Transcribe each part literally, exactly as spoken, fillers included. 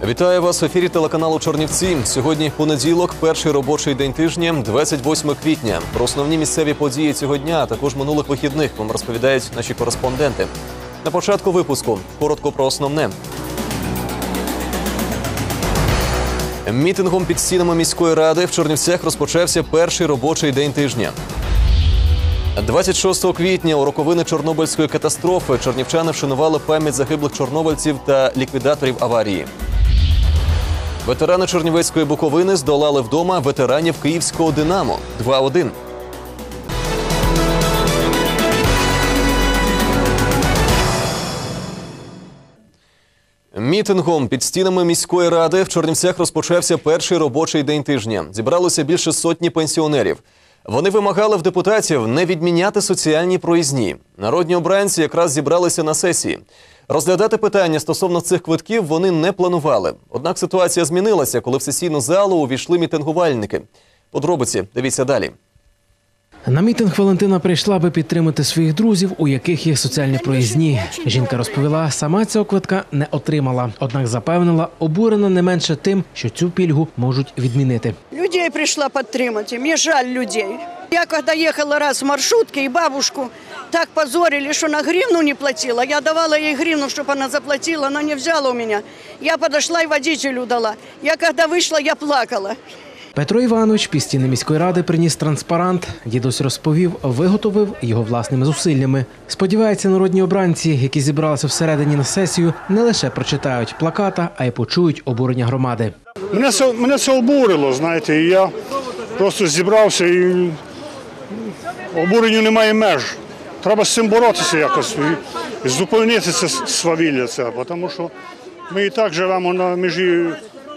Вітаю вас в ефірі телеканалу «Чернівці». Сьогодні понеділок, перший робочий день тижня, двадцять восьме квітня. Про основні місцеві події цього дня, а також минулих вихідних вам розповідають наші кореспонденти. На початку випуску коротко про основне. Мітингом під стінами міської ради в Чернівцях розпочався перший робочий день тижня. двадцять шостого квітня у роковини Чорнобильської катастрофи чернівчани вшанували пам'ять загиблих чорнобильців та ліквідаторів аварії. Ветерани Чернівецької Буковини здолали вдома ветеранів київського «Динамо» два один. Мітингом під стінами міської ради в Чернівцях розпочався перший робочий день тижня. Зібралося більше сотні пенсіонерів. Вони вимагали в депутатів не відміняти соціальні проїзні. Народні обранці якраз зібралися на сесії. Розглядати питання стосовно цих квитків вони не планували. Однак ситуація змінилася, коли в сесійну залу увійшли мітингувальники. Подробиці дивіться далі. На мітинг Валентина прийшла, аби підтримати своїх друзів, у яких є соціальні проїзні. Жінка розповіла, сама цього квитка не отримала. Однак запевнила, обурена не менше тим, що цю пільгу можуть відмінити. Людей прийшла підтримати, мені жаль людей. Я коли їхала раз в маршрутці і бабушку так позорили, що на гривну не платила. Я давала їй гривну, щоб вона заплатила, вона не взяла у мене. Я підійшла і водителю дала. Я коли вийшла, я плакала. Петро Іванович під стіни міської ради приніс транспарант. Дідусь розповів, виготовив його власними зусиллями. Сподівається, народні обранці, які зібралися всередині на сесію, не лише прочитають плаката, а й почують обурення громади. Мене це, мене це обурило, знаєте, і я просто зібрався і обуренню немає меж. Треба з цим боротися якось і зупинити це свавілля, це, тому що ми і так живемо на межі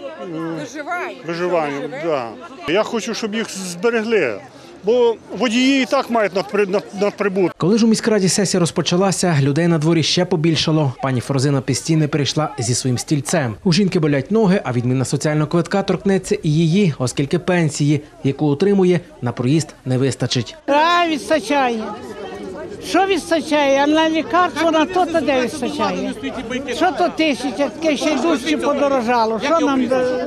виживання. Да. Я хочу, щоб їх зберегли, бо водії і так мають надприбуток. Коли ж у міськраді сесія розпочалася, людей на дворі ще побільшало. Пані Фрозина під стіни прийшла зі своїм стільцем. У жінки болять ноги, а відміна соціального квитка торкнеться і її, оскільки пенсії, яку отримує, на проїзд не вистачить. А, відстачає. Що відстачає? А на лікарство на то, то де відстачає? Що то тисяча, таке ще й дужче подорожало. Що нам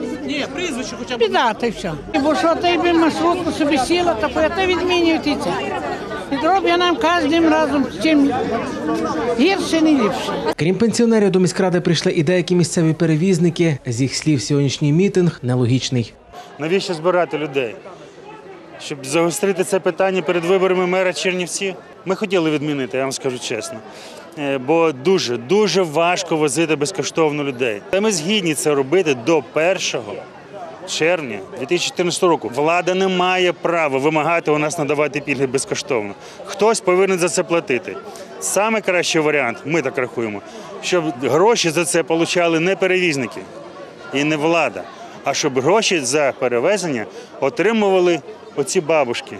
біда, та й все. Бо що ти би маршрутку собі сіла, та ти відмінюють і це. І роблять нам кожним разом чим гірше, не ліпше. Крім пенсіонерів, до міськради прийшли і деякі місцеві перевізники. З їх слів, сьогоднішній мітинг нелогічний. Навіщо збирати людей? Щоб загострити це питання перед виборами мера Чернівців? Ми хотіли відмінити, я вам скажу чесно. Бо дуже, дуже важко возити безкоштовно людей. Та ми згідні це робити до першого червня дві тисячі чотирнадцятого року. Влада не має права вимагати у нас надавати пільги безкоштовно. Хтось повинен за це платити. Саме кращий варіант, ми так рахуємо, щоб гроші за це отримали не перевізники і не влада, а щоб гроші за перевезення отримували оці бабушки.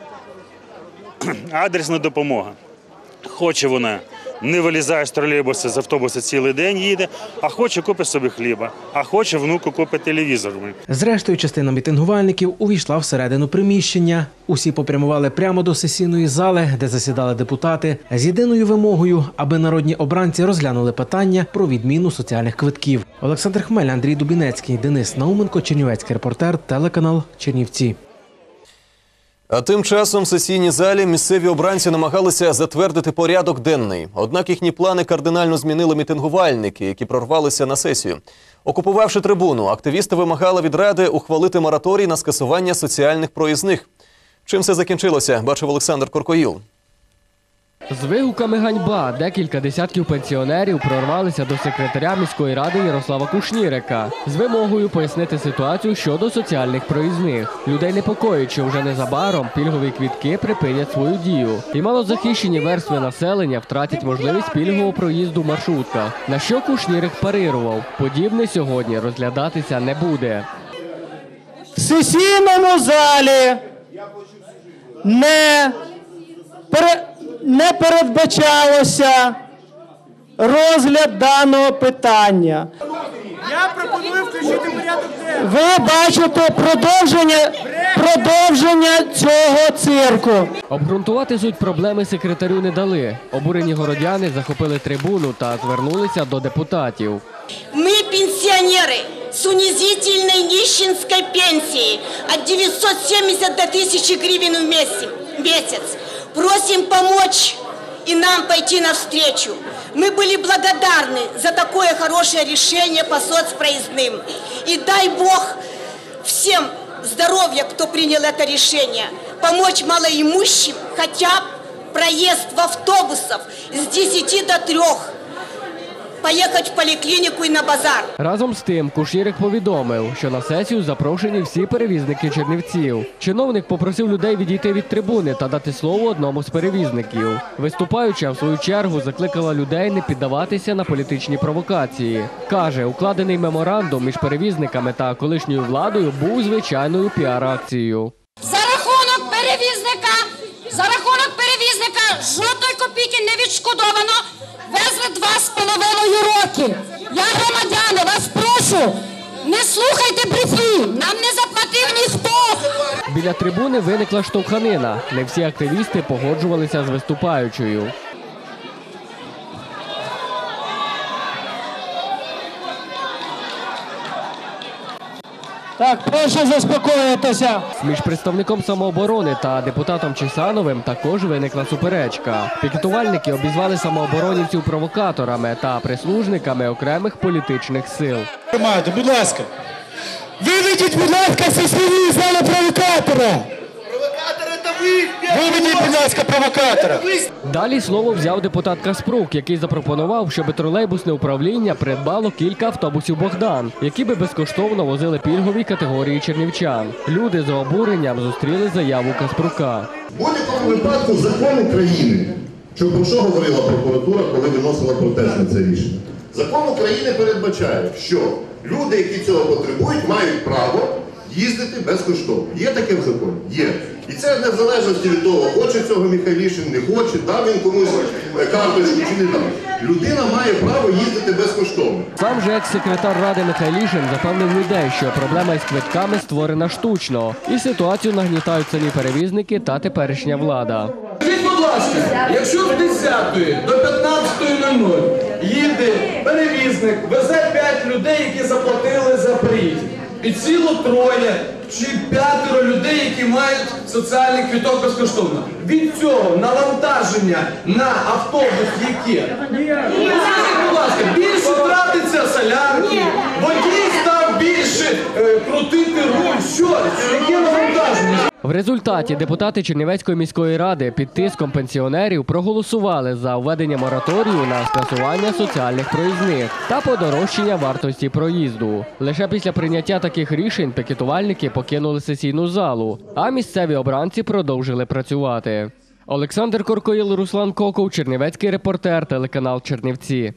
Адресна допомога. Хоче вона, не вилізає з тролейбуса, з автобуса цілий день їде, а хоче купить собі хліба, а хоче внуку купить телевізор. Зрештою, частина мітингувальників увійшла всередину приміщення. Усі попрямували прямо до сесійної зали, де засідали депутати, з єдиною вимогою, аби народні обранці розглянули питання про відміну соціальних квитків. Олександр Хмель, Андрій Дубінецький, Денис Науменко, Чернівецький репортер, телеканал «Чернівці». А тим часом в сесійній залі місцеві обранці намагалися затвердити порядок денний. Однак їхні плани кардинально змінили мітингувальники, які прорвалися на сесію. Окупувавши трибуну, активісти вимагали від Ради ухвалити мораторій на скасування соціальних проїзних. Чим все закінчилося, бачив Олександр Коркоїл. З вигуками «Ганьба» декілька десятків пенсіонерів прорвалися до секретаря міської ради Ярослава Кушнірика з вимогою пояснити ситуацію щодо соціальних проїзних. Людей непокоїть, що вже незабаром пільгові квитки припинять свою дію. І малозахищені верстви населення втратять можливість пільгового проїзду в маршрутках. На що Кушнірик парирував, подібне сьогодні розглядатися не буде. В сесійному залі не пере... не передбачалося розгляд даного питання. Я пропоную включити порядок денний. Ви бачите продовження, продовження цього цирку. Обґрунтувати суть проблеми секретарю не дали. Обурені городяни захопили трибуну та звернулися до депутатів. Ми пенсіонери. с унизительной нищенской пенсией от девятисот семидесяти до тысячи гривен в месяц. месяц. Просим помочь и нам пойти навстречу. Мы были благодарны за такое хорошее решение по соцпроездным. И дай Бог всем здоровья, кто принял это решение, помочь малоимущим хотя бы проезд в автобусах с десяти до трёх. Поїхати в поліклініку і на базар. Разом з тим, Кушнірик повідомив, що на сесію запрошені всі перевізники чернівців. Чиновник попросив людей відійти від трибуни та дати слово одному з перевізників. Виступаюча, в свою чергу, закликала людей не піддаватися на політичні провокації. Каже, укладений меморандум між перевізниками та колишньою владою був звичайною піар-акцією. За рахунок перевізника, за рахунок перевізника жодної копійки не відшкодовано. Везли два з половиною роки. Я, громадяни, вас прошу, не слухайте брехні, нам не заплатив ніхто. Біля трибуни виникла штовханина. Не всі активісти погоджувалися з виступаючою. Так, прошу заспокоїтися. Між представником самооборони та депутатом Чесановим також виникла суперечка. Пікетувальники обізвали самооборонівців провокаторами та прислужниками окремих політичних сил. Громади, будь ласка. Виведіть, будь ласка, зі своєї зали провокатора. Провокатори та ви. Виведіть, будь ласка, провокатора. Далі слово взяв депутат Каспрук, який запропонував, щоб тролейбусне управління придбало кілька автобусів «Богдан», які би безкоштовно возили пільгові категорії чернівчан. Люди за обуренням зустріли заяву Каспрука. В будь-якому випадку закон України, що про що говорила прокуратура, коли виносила протест на це рішення. Закон України передбачає, що люди, які цього потребують, мають право їздити безкоштовно. Є таке в законі? Є. І це не в залежності від того, хоче цього Михайлішин, не хоче, дав він комусь карточку чи не дав. Людина має право їздити безкоштовно. Сам же екс-секретар Ради Михайлішин запевнив людей, що проблема із квитками створена штучно. І ситуацію нагнітають самі перевізники та теперішня влада. Скажіть, будь ласка, якщо з десятої до п'ятнадцятої нуль нуль їде перевізник, везе п'ять людей, які заплатили за приїзд, і ціло троє чи п'ятеро людей, які мають соціальний квиток безкоштовно. Від цього навантаження на автобус яке? Скажіть, будь ласка, більше тратиться солярки, водій став більше е, крутити руль. Що? Яке навантаження? В результаті депутати Чернівецької міської ради під тиском пенсіонерів проголосували за введення мораторію на скасування соціальних проїзних та подорожчання вартості проїзду. Лише після прийняття таких рішень пікетувальники покинули сесійну залу, а місцеві обранці продовжили працювати. Олександр Коркоїл, Руслан Коков, Чернівецький репортер, телеканал Чернівці.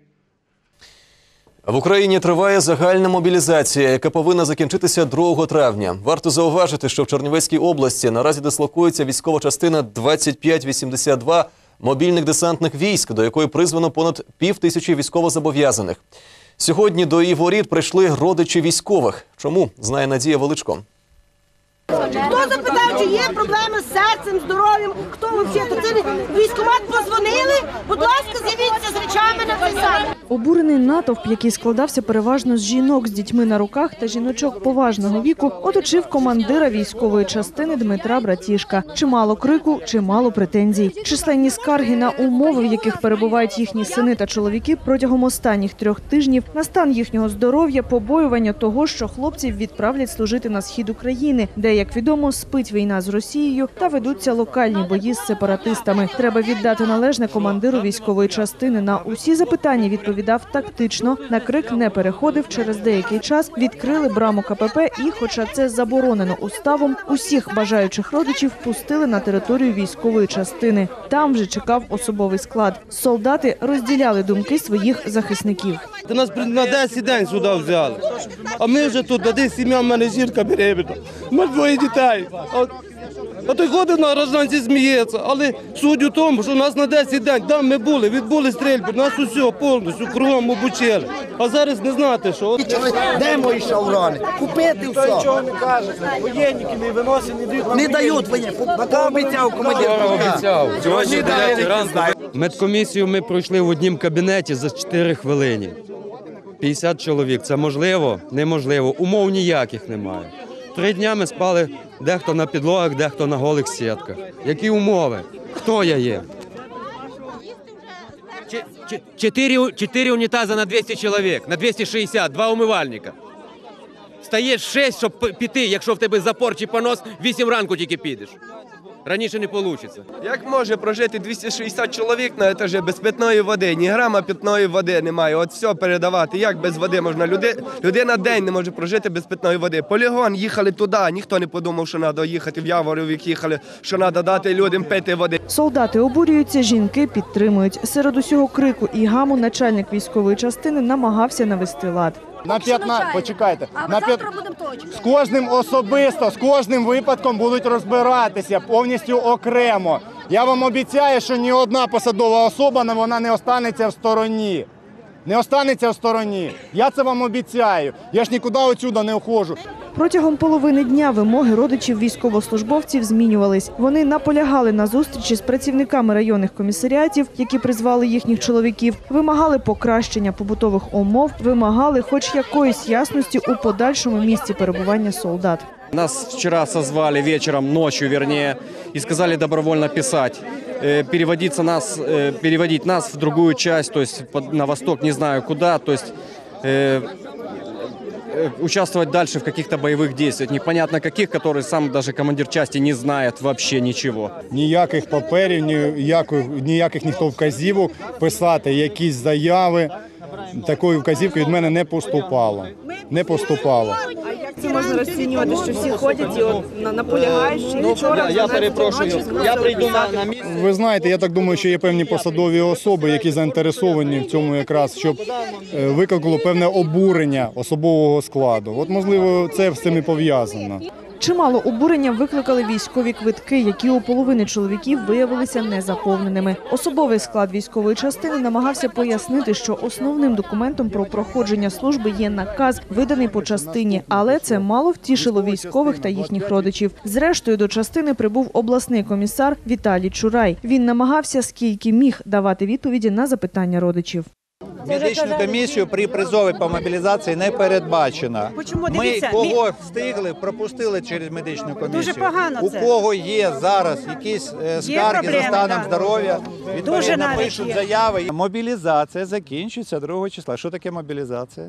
В Україні триває загальна мобілізація, яка повинна закінчитися другого травня. Варто зауважити, що в Чернівецькій області наразі дислокується військова частина двадцять п'ять вісімдесят два мобільних десантних військ, до якої призвано понад пів тисячі військовозобов'язаних. Сьогодні до її воріт прийшли родичі військових. Чому, знає Надія Величко. Хто запитав, чи є проблеми з серцем, здоров'ям, хто взагалі? То це військкомат позвонили, будь ласка, з'явіться з речами на присаду. Обурений натовп, який складався переважно з жінок з дітьми на руках та жіночок поважного віку, оточив командира військової частини Дмитра Братішка. Чимало крику, чимало претензій. Численні скарги на умови, в яких перебувають їхні сини та чоловіки протягом останніх трьох тижнів, на стан їхнього здоров'я, побоювання того, що хлопців відправлять служити на схід України, де, як відомо, спить війна з Росією та ведуться локальні бої з сепаратистами. Треба віддати належне командиру військової частини. На усі запитання відповідав тактично. На крик не переходив. Через деякий час відкрили браму КПП і, хоча це заборонено уставом, усіх бажаючих родичів пустили на територію військової частини. Там вже чекав особовий склад. Солдати розділяли думки своїх захисників. Ти нас на десять день сюди взяли, а ми вже тут, де сім'я, в мене жінка беременна, ми двоє дітей. А, а той ходить на гражданці, сміється, але суть у тому, що нас на десять день, там ми були, відбули стрільби, нас усе повністю, кругом обучили. А зараз не знаєте, що. Де мої шаврони? Купити все. Ніхто нічого не каже, воєнники не виносять, не дають. Не дають воєнники, то обіцяв командир. Обіцяв. Сьогодні дев'ята ранку. Медкомісію ми пройшли в одному кабінеті за чотири хвилини. п'ятдесят чоловік. Це можливо? Неможливо. Умов ніяких немає. Три дня ми спали дехто на підлогах, дехто на голих сітках. Які умови? Хто я є? Чотири, чотири унітази на двісті чоловік, на двісті шістдесят, два умивальника. Стаєш шість, щоб піти, якщо в тебе запор чи понос, вісім ранку тільки підеш. Раніше не вийде. Як може прожити двісті шістдесят чоловік на етажі без питної води? Ні грама питної води немає. От все передавати. Як без води можна? Люди, людина день не може прожити без питної води. Полігон їхали туди, ніхто не подумав, що треба їхати в Яворовик, їхали, що треба дати людям пити води. Солдати обурюються, жінки підтримують. Серед усього крику і гаму начальник військової частини намагався навести лад. На п'ятнадцять, почекайте, на п'ят... з кожним особисто, з кожним випадком будуть розбиратися повністю окремо. Я вам обіцяю, що ні одна посадова особа, вона не останеться в стороні. Не останеться в стороні. Я це вам обіцяю. Я ж нікуди отсюди не уходжу. Протягом половини дня вимоги родичів військовослужбовців змінювались. Вони наполягали на зустрічі з працівниками районних комісаріатів, які призвали їхніх чоловіків, вимагали покращення побутових умов, вимагали хоч якоїсь ясності у подальшому місці перебування солдат. Нас вчера созвали вечером, ночью вернее, и сказали добровольно писать, переводиться нас, переводить нас в другую часть, то есть на восток, не знаю куда, то есть э, участвовать дальше в каких-то боевых действиях, непонятно каких, которые сам даже командир части не знает вообще ничего. Ніяких паперів, ніяких, ніяких ніхто вказівок писати якісь заяви. Такої вказівки від мене не поступало. Не поступало. Це можна розцінювати, що всі ходять і от наполягають, що нічого. Я, я перепрошую, я прийду на, на місце. Ви знаєте, я так думаю, що є певні посадові особи, які заінтересовані в цьому якраз, щоб викликало певне обурення особового складу. От, можливо, це з цим і пов'язано. Чимало обурення викликали військові квитки, які у половини чоловіків виявилися незаповненими. Особовий склад військової частини намагався пояснити, що основним документом про проходження служби є наказ, виданий по частині, але це мало втішило військових та їхніх родичів. Зрештою, до частини прибув обласний комісар Віталій Чурай. Він намагався скільки міг давати відповіді на запитання родичів. Медичну комісію при призові по мобілізації не передбачено. Ми кого встигли, пропустили через медичну комісію. Дуже погано це. У кого є зараз якісь скарги за станом здоров'я, відповідно пишуть заяви. Мобілізація закінчиться другого числа. Що таке мобілізація?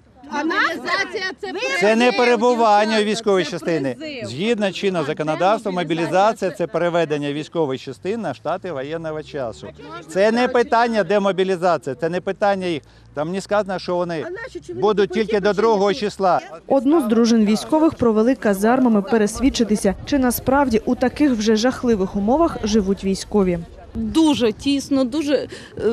Це не перебування у військовій частині. Згідно чинного законодавства, мобілізація – це переведення військової частини на штати воєнного часу. Це не питання демобілізації, це не питання їх. Там не сказано, що вони будуть тільки до другого числа. Одну з дружин військових провели казармами пересвідчитися, чи насправді у таких вже жахливих умовах живуть військові. Дуже тісно, дуже,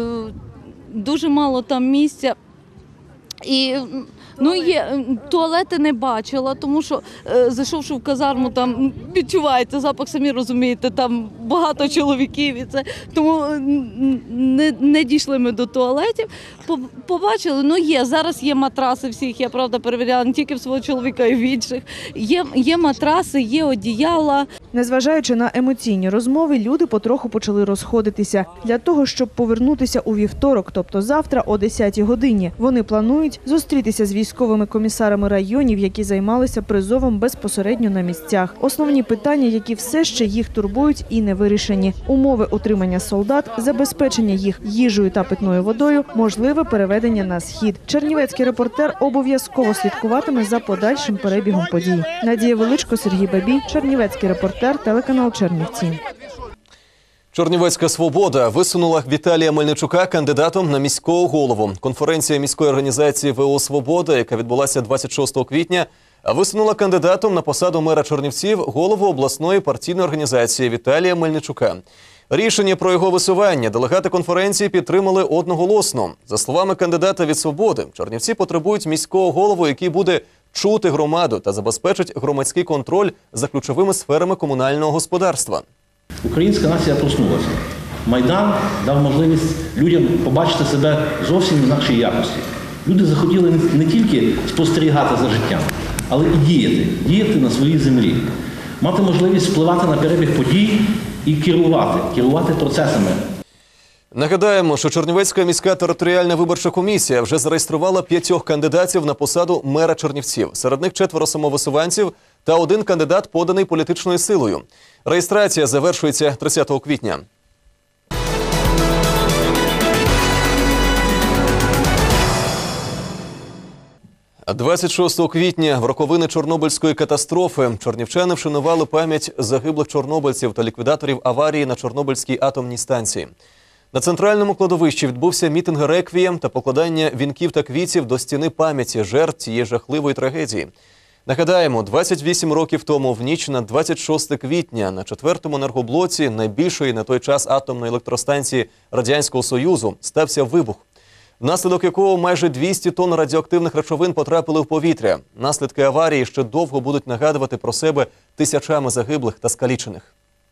дуже мало там місця. І, ну, є, туалети не бачила, тому що, е, зайшовши в казарму, там відчувається запах, самі розумієте, там багато чоловіків, і це, тому не, не дійшли ми до туалетів. Побачили, ну є, зараз є матраси всіх, я, правда, перевіряла не тільки в свого чоловіка, і в інших. Є, є матраси, є одіяла. Незважаючи на емоційні розмови, люди потроху почали розходитися. Для того, щоб повернутися у вівторок, тобто завтра о десятій годині, вони планують зустрітися з військовими комісарами районів, які займалися призовом безпосередньо на місцях. Основні питання, які все ще їх турбують і не вирішені. Умови утримання солдат, забезпечення їх їжею та питною водою, можливе переведення на схід. Чернівецький репортер обов'язково слідкуватиме за подальшим перебігом подій. Надія Величко, Сергій Бабій, Чернівецький репортер, телеканал Чернівці. Чернівецька «Свобода» висунула Віталія Мельничука кандидатом на міського голову. Конференція міської організації ВО «Свобода», яка відбулася двадцять шостого квітня, висунула кандидатом на посаду мера Чернівців голову обласної партійної організації Віталія Мельничука. Рішення про його висування делегати конференції підтримали одноголосно. За словами кандидата від «Свободи», Чернівці потребують міського голову, який буде чути громаду та забезпечить громадський контроль за ключовими сферами комунального господарства. Українська нація проснулася. Майдан дав можливість людям побачити себе зовсім в інакшій якості. Люди захотіли не тільки спостерігати за життям, але і діяти, діяти на своїй землі. Мати можливість впливати на перебіг подій і керувати, керувати процесами. Нагадаємо, що Чернівецька міська територіальна виборча комісія вже зареєструвала п'ятьох кандидатів на посаду мера Чернівців. Серед них четверо самовисуванців та один кандидат, поданий політичною силою. Реєстрація завершується тридцятого квітня. двадцять шостого квітня в роковини Чорнобильської катастрофи чернівчани вшанували пам'ять загиблих чорнобильців та ліквідаторів аварії на Чорнобильській атомній станції. На центральному кладовищі відбувся мітинг реквієм та покладання вінків та квітів до стіни пам'яті жертв цієї жахливої трагедії. Нагадаємо, двадцять вісім років тому в ніч на двадцять шосте квітня на четвертому енергоблоці найбільшої на той час атомної електростанції Радянського Союзу стався вибух, внаслідок якого майже двісті тонн радіоактивних речовин потрапили в повітря. Наслідки аварії ще довго будуть нагадувати про себе тисячами загиблих та скалічених.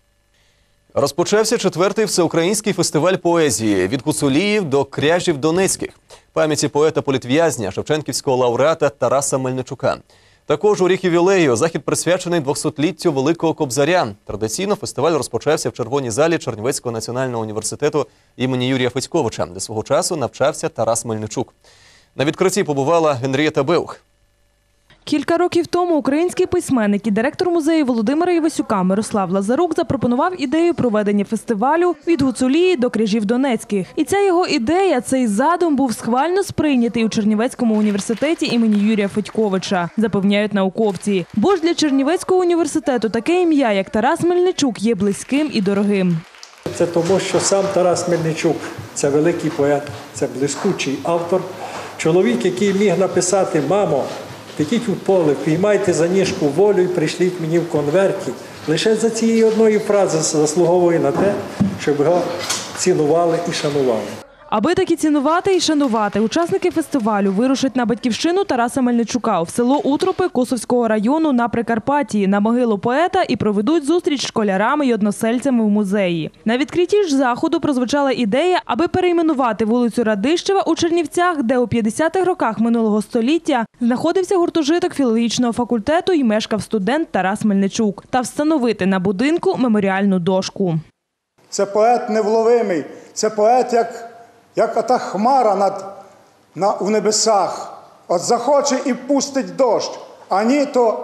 Розпочався четвертий всеукраїнський фестиваль поезії «Від Гуцуліїв до кряжів донецьких» пам'яті поета-політв'язня, шевченківського лауреата Тараса Мельничука. Також у рік ювілею захід присвячений двохсотліттю Великого Кобзаря. Традиційно фестиваль розпочався в Червоній залі Чернівецького національного університету імені Юрія Федьковича, де свого часу навчався Тарас Мельничук. На відкритті побувала Генрієта Беух. Кілька років тому український письменник і директор музею Володимира Івасюка Мирослав Лазарук запропонував ідею проведення фестивалю «Від Гуцулії до кряжів донецьких». І ця його ідея, цей задум був схвально сприйнятий у Чернівецькому університеті імені Юрія Федьковича, запевняють науковці. Бо ж для Чернівецького університету таке ім'я, як Тарас Мельничук, є близьким і дорогим. Це тому, що сам Тарас Мельничук – це великий поет, це блискучий автор. Чоловік, який міг написати «Мамо, підіть у поле, впіймайте за ніжку волю і прийшліть мені в конверті». Лише за цієї одної фрази заслуговує на те, щоб його цінували і шанували. Аби таки цінувати і шанувати, учасники фестивалю вирушать на батьківщину Тараса Мельничука в село Утропи Косовського району на Прикарпатті на могилу поета і проведуть зустріч з школярами і односельцями в музеї. На відкритті ж заходу прозвучала ідея, аби перейменувати вулицю Радищева у Чернівцях, де у п'ятдесятих роках минулого століття знаходився гуртожиток філологічного факультету і мешкав студент Тарас Мельничук, та встановити на будинку меморіальну дошку. Це поет невловимий, це поет як як ота хмара над, на, у небесах. От захоче і пустить дощ, ані то,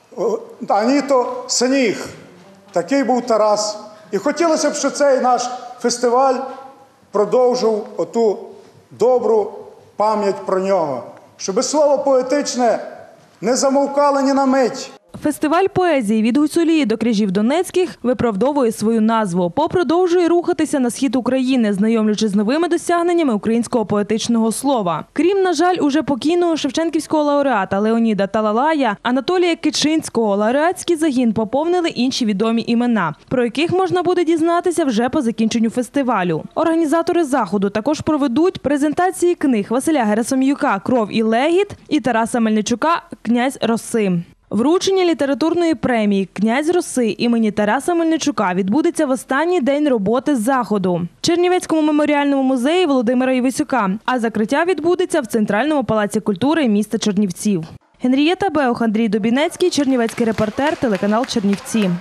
ані то сніг. Такий був Тарас. І хотілося б, щоб цей наш фестиваль продовжив оту добру пам'ять про нього. Щоб слово поетичне не замовкало ні на мить. Фестиваль поезії «Від Гуцулії до кряжів донецьких» виправдовує свою назву, бо продовжує рухатися на схід України, знайомлячи з новими досягненнями українського поетичного слова. Крім, на жаль, уже покійного шевченківського лауреата Леоніда Талалая, Анатолія Кичинського, лауреатський загін поповнили інші відомі імена, про яких можна буде дізнатися вже по закінченню фестивалю. Організатори заходу також проведуть презентації книг Василя Герасим'юка «Кров і легіт» і Тараса Мельничука «Князь Роси». Вручення літературної премії «Князь Роси» імені Тараса Мельничука відбудеться в останній день роботи заходу в Чернівецькому меморіальному музеї Володимира Івасюка, а закриття відбудеться в Центральному палаці культури міста Чернівців. Генрієта Беух, Андрій Дубінецький, Чернівецький репортер, телеканал Чернівці.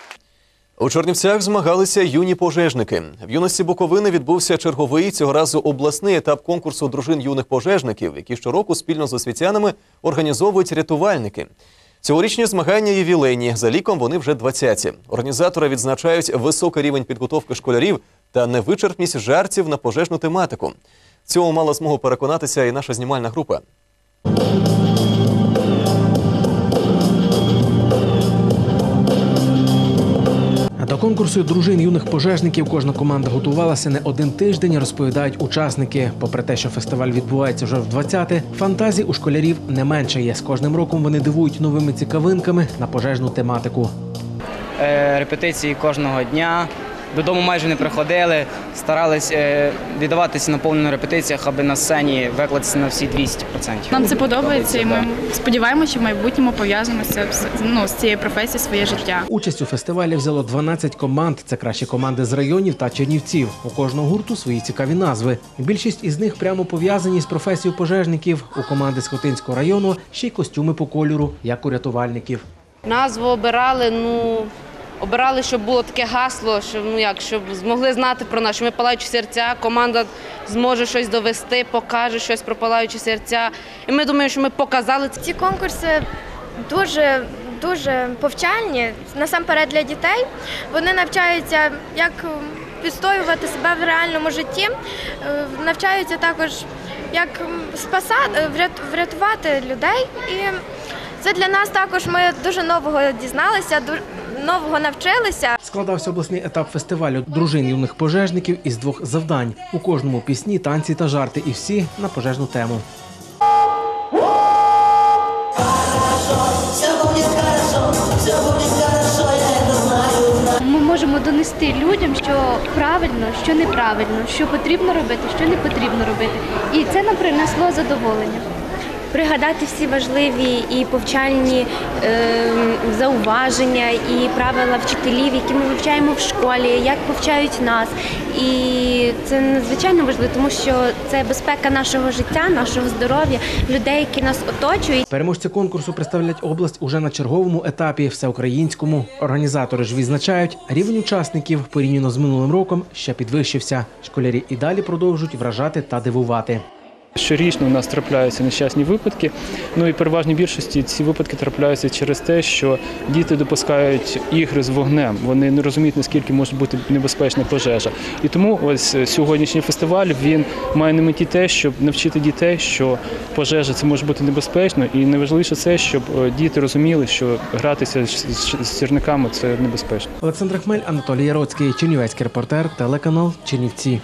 У Чернівцях змагалися юні пожежники. В юності Буковини відбувся черговий, цього разу обласний етап конкурсу дружин юних пожежників, які щороку спільно з освітянами організовують рятувальники. Цьогорічні змагання ювілейні, за ліком вони вже двадцяті. Організатори відзначають високий рівень підготовки школярів та невичерпність жартів на пожежну тематику. В цьому мала змогу переконатися і наша знімальна група. До конкурсу дружин юних пожежників кожна команда готувалася не один тиждень, розповідають учасники. Попри те, що фестиваль відбувається вже в двадцяте, фантазій у школярів не менше є. З кожним роком вони дивують новими цікавинками на пожежну тематику. Е, репетиції кожного дня. Додому майже не приходили, старались е, віддаватися на повну репетиціях, аби на сцені виклатися на всі двісті відсотків. Нам це подобається, і ми сподіваємося, що в майбутньому пов'язуємося ну, з цією професією своє життя. Участь у фестивалі взяло дванадцять команд. Це кращі команди з районів та Чернівців. У кожного гурту свої цікаві назви. Більшість із них прямо пов'язані з професією пожежників. У команди з Хотинського району ще й костюми по кольору, як у рятувальників. Назву обирали, ну, обирали, щоб було таке гасло, щоб, ну як, щоб змогли знати про нас, що ми палаючі серця, команда зможе щось довести, покаже щось про палаючі серця. І ми думаємо, що ми показали. Ці конкурси дуже, дуже повчальні, насамперед для дітей. Вони навчаються, як відстоювати себе в реальному житті, навчаються також, як спасати, врятувати людей. І це для нас також, ми дуже нового дізналися, нового навчилися. Складався обласний етап фестивалю дружин юних пожежників із двох завдань. У кожному пісні, танці та жарти, і всі на пожежну тему. Ми можемо донести людям, що правильно, що неправильно, що потрібно робити, що не потрібно робити. І це нам принесло задоволення. Пригадати всі важливі і повчальні е, зауваження і правила вчителів, які ми вивчаємо в школі, як повчають нас. І це надзвичайно важливо, тому що це безпека нашого життя, нашого здоров'я, людей, які нас оточують. Переможці конкурсу представлять область уже на черговому етапі всеукраїнському. Організатори ж відзначають, рівень учасників порівняно з минулим роком ще підвищився. Школярі і далі продовжують вражати та дивувати. Щорічно у нас трапляються нещасні випадки, ну і переважній більшості ці випадки трапляються через те, що діти допускають ігри з вогнем, вони не розуміють, наскільки може бути небезпечна пожежа. І тому ось сьогоднішній фестиваль, він має на меті те, щоб навчити дітей, що пожежа – це може бути небезпечно, і найважливіше це, щоб діти розуміли, що гратися з сірниками – це небезпечно. Олександр Хмель, Анатолій Яроцький, Чернівецький репортер, телеканал Чернівці.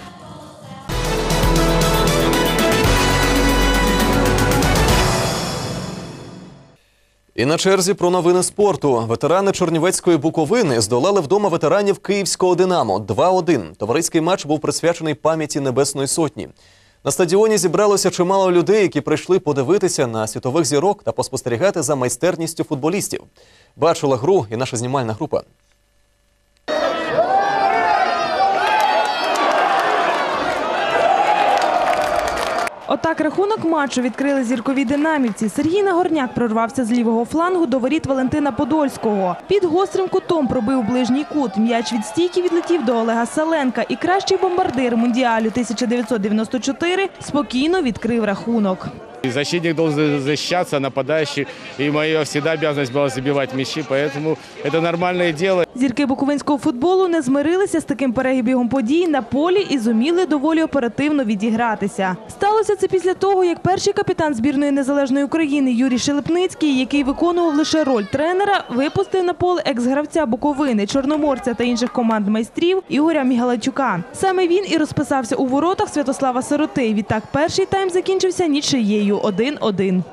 І на черзі про новини спорту. Ветерани Чернівецької Буковини здолали вдома ветеранів Київського «Динамо» два один. Товариський матч був присвячений пам'яті Небесної Сотні. На стадіоні зібралося чимало людей, які прийшли подивитися на світових зірок та поспостерігати за майстерністю футболістів. Бачила гру і наша знімальна група. Отак рахунок матчу відкрили зіркові динамівці. Сергій Нагорняк прорвався з лівого флангу до воріт Валентина Подольського. Під гострим кутом пробив ближній кут. М'яч від стійки відлетів до Олега Саленка. І кращий бомбардир Мундіалю тисяча дев'ятсот дев'яносто чотири спокійно відкрив рахунок. Защитник должен защищаться, нападающий. И моя всегда обязанность была забивать мячи, поэтому это нормальное дело. Зірки буковинського футболу не змирилися з таким перебігом подій на полі і зуміли доволі оперативно відігратися. Сталося це після того, як перший капітан збірної Незалежної України Юрій Шелепницький, який виконував лише роль тренера, випустив на поле екс-гравця Буковини, Чорноморця та інших команд майстрів Ігоря Мігалайчука. Саме він і розписався у воротах Святослава Сироти. Відтак перший тайм закінчився нічиєю один один.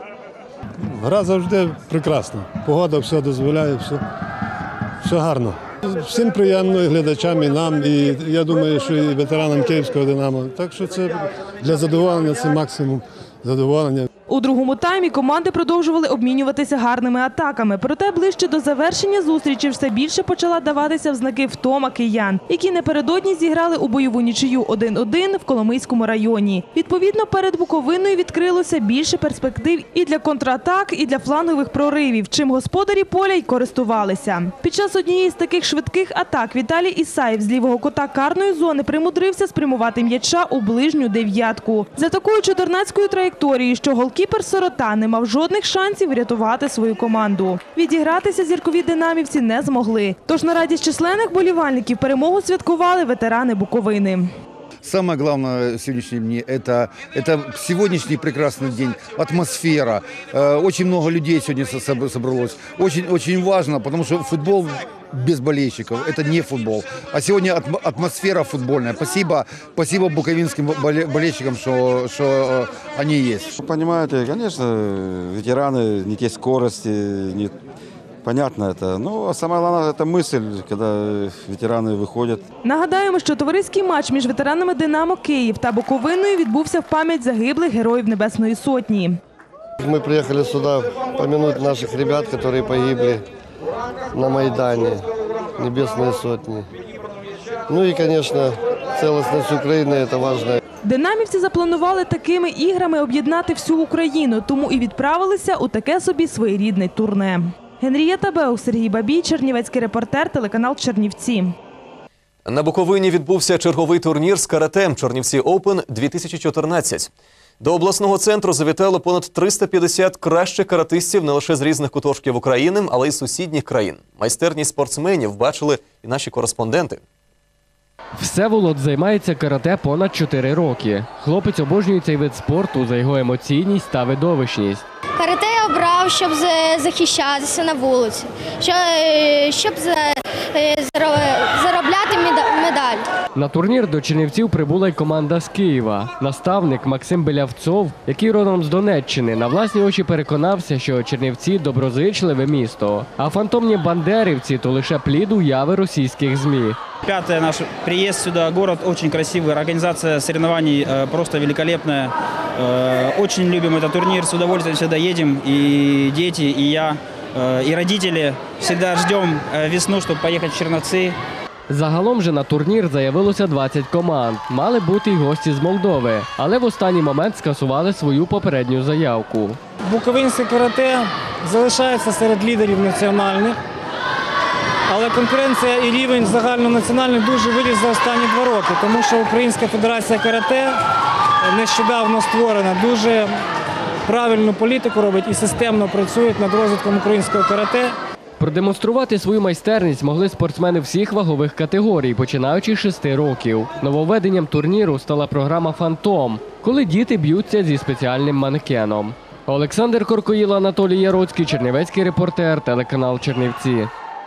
Гра завжди прекрасна. Погода все дозволяє, все, все гарно. Всім приємно, і глядачам, і нам, і я думаю, що і ветеранам Київського «Динамо». Так що це для задоволення, це максимум задоволення. У другому таймі команди продовжували обмінюватися гарними атаками. Проте ближче до завершення зустрічі все більше почала даватися в знаки втома киян, які напередодні зіграли у бойову нічию один один в Коломийському районі. Відповідно, перед Буковиною відкрилося більше перспектив і для контратак, і для флангових проривів, чим господарі поля й користувалися. Під час однієї з таких швидких атак Віталій Ісаєв з лівого кута карної зони примудрився спрямувати м'яча у ближню дев'ятку. За такою чотирнацькою траєкторією, що голкіпер Сирота не мав жодних шансів врятувати свою команду. Відігратися зіркові динамівці не змогли. Тож на радість численних болівальників перемогу святкували ветерани Буковини. Самое главное в сегодняшнем дне это, – это сегодняшний прекрасный день, атмосфера. Очень много людей сегодня собралось. Очень, очень важно, потому что футбол без болельщиков – это не футбол. А сегодня атмосфера футбольная. Спасибо, спасибо буковинским болельщикам, что, что они есть. Понимаете, конечно, ветераны не те скорости, не... Понятно это. Ну, а самое главное, это мысль, когда ветераны выходят. Нагадаємо, що товариський матч між ветеранами «Динамо» Київ та Буковиною відбувся в пам'ять загиблих героїв Небесної Сотні. Мы приехали сюда помянуть наших ребят, которые погибли на Майдане Небесной Сотни. Ну и, конечно, целостность Украины – это важно. Динамівці запланували такими іграми об'єднати всю Україну, тому і відправилися у таке собі своєрідне турне. Генрієта Беух, Сергій Бабій, Чернівецький репортер, телеканал Чернівці. На Буковині відбувся черговий турнір з карате «Чернівці Опен дві тисячі чотирнадцять». До обласного центру завітало понад триста п'ятдесят кращих каратистів не лише з різних куточків України, але й сусідніх країн. Майстерність спортсменів бачили і наші кореспонденти. Всеволод займається карате понад чотири роки. Хлопець обожнює цей вид спорту за його емоційність та видовищність. Карате я обрав, щоб захищатися на вулиці, щоб заробляти медаль. На турнір до Чернівців прибула й команда з Києва. Наставник Максим Белявцов, який родом з Донеччини, на власні очі переконався, що Чернівці – доброзичливе місто, а фантомні бандерівці – то лише плід уяви російських ЗМІ. Пятый наш приезд сюда. Город очень красивый, организация соревнований просто великолепная. Очень любим этот турнир, с удовольствием сюда едем. И дети, и я, и родители. Всегда ждем весну, чтобы поехать в Черновцы. Загалом же на турнір заявилося двадцять команд. Мали бути й гості з Молдови, але в останній момент скасували свою попередню заявку. Буковинське карате залишається серед лідерів національних. Але конкуренція і рівень загальнонаціональний дуже виріс за останні два роки, тому що Українська федерація карате нещодавно створена, дуже правильну політику робить і системно працює над розвитком українського карате. Продемонструвати свою майстерність могли спортсмени всіх вагових категорій, починаючи з шести років. Нововведенням турніру стала програма «Фантом», коли діти б'ються зі спеціальним манекеном. Олександр Коркоїл, Анатолій Яроцький, Чернівецький репортер, телеканал Чернівці.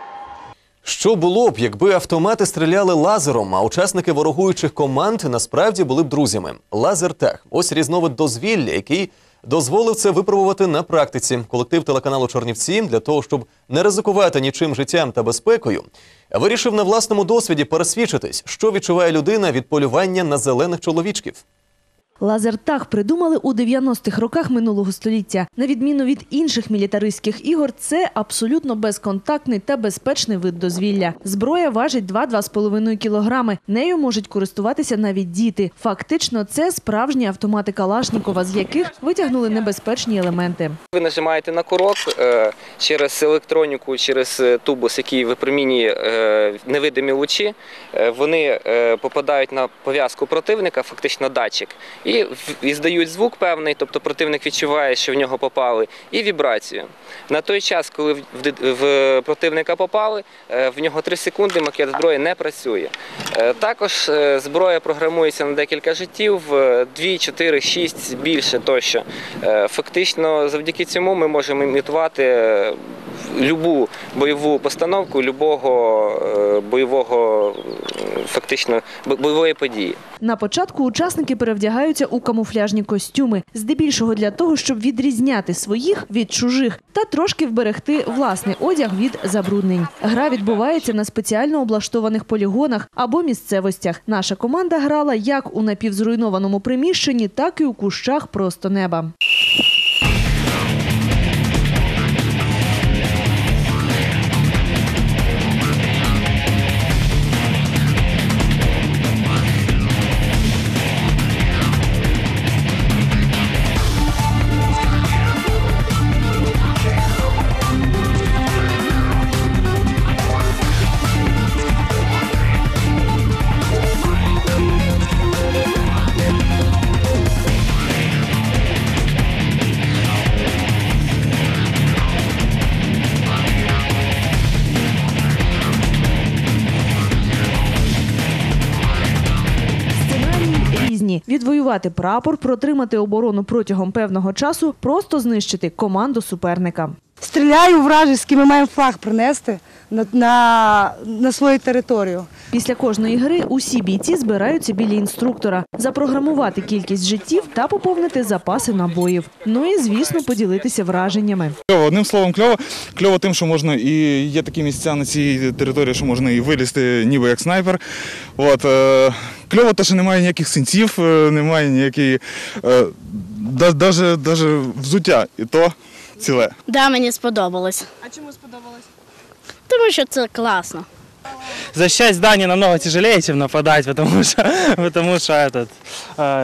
Що було б, якби автомати стріляли лазером, а учасники ворогуючих команд насправді були б друзями? Лазертаг – ось різновид дозвілля, який дозволив це випробувати на практиці. Колектив телеканалу Чернівці для того, щоб не ризикувати нічим життям та безпекою, вирішив на власному досвіді пересвідчитись, що відчуває людина від полювання на зелених чоловічків. Лазертаг придумали у дев'яностих роках минулого століття. На відміну від інших мілітаристських ігор, це абсолютно безконтактний та безпечний вид дозвілля. Зброя важить два-два з половиною кілограми. Нею можуть користуватися навіть діти. Фактично, це справжні автомати Калашнікова, з яких витягнули небезпечні елементи. Ви нажимаєте на курок через електроніку, через тубус, який випромінює невидимі лучі. Вони попадають на пов'язку противника, фактично датчик. І іздають звук певний, тобто противник відчуває, що в нього попали, і вібрацію. На той час, коли в противника попали, в нього три секунди макет зброї не працює. Також зброя програмується на декілька життів, дві, чотири, шість, більше тощо. Фактично, завдяки цьому ми можемо імітувати любу бойову постановку, любого бойового, фактично, бойової події. На початку учасники перевдягаються у камуфляжні костюми, здебільшого для того, щоб відрізняти своїх від чужих та трошки вберегти власний одяг від забруднень. Гра відбувається на спеціально облаштованих полігонах або місцевостях. Наша команда грала як у напівзруйнованому приміщенні, так і у кущах просто неба. Відвоювати прапор, протримати оборону протягом певного часу, просто знищити команду суперника. Стріляю вражеський, ми маємо флаг принести на, на, на свою територію. Після кожної гри усі бійці збираються біля інструктора, запрограмувати кількість життів та поповнити запаси набоїв. Ну і, звісно, поділитися враженнями. Кльово, одним словом, кльово. Кльово тим, що можна, і є такі місця на цій території, що можна і вилізти ніби як снайпер. От, е, кльово те, що немає ніяких синців, немає ніякої, е, навіть взуття, і то ціле. Да, мені сподобалось. А чому сподобалось? Тому що це класно. Защищать здание намного тяжелее, чем нападать, потому что, потому что этот, э,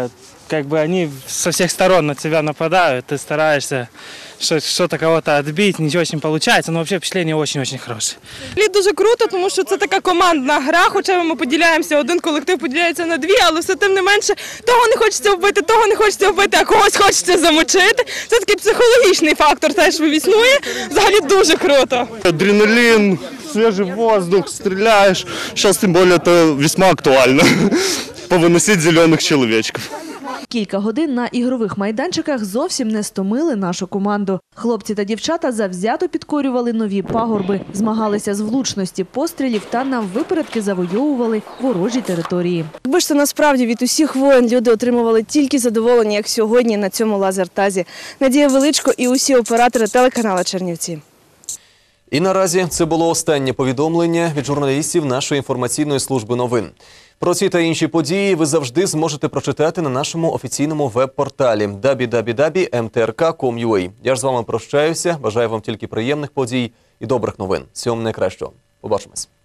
как бы они со всех сторон на тебя нападают, ты стараешься что-то кого-то отбить, ничего очень получается, но вообще впечатление очень-очень хорошее. Дуже круто, тому що це така командна гра, хоча ми поділяємося, один колектив поділяється на дві, але все тим не менше, того не хочеться вбити, того не хочеться вбити, а когось хочеться замочити. Це такий психологічний фактор теж існує, взагалі дуже круто. Адреналин, свежий воздух, стреляешь, сейчас тем более это весьма актуально, повыносить зеленых человечков. Кілька годин на ігрових майданчиках зовсім не стомили нашу команду. Хлопці та дівчата завзято підкорювали нові пагорби, змагалися з влучності пострілів та наввипередки завойовували ворожі території. Якби ж це насправді від усіх воєн люди отримували тільки задоволення, як сьогодні на цьому лазертазі. Надія Величко і усі оператори телеканалу Чернівці. І наразі це було останнє повідомлення від журналістів нашої інформаційної служби новин. Про ці та інші події ви завжди зможете прочитати на нашому офіційному веб-порталі дабл ю дабл ю дабл ю крапка ем те ер ка крапка ком крапка ю а. Я ж з вами прощаюся, бажаю вам тільки приємних подій і добрих новин. Всього найкращого. Побачимось.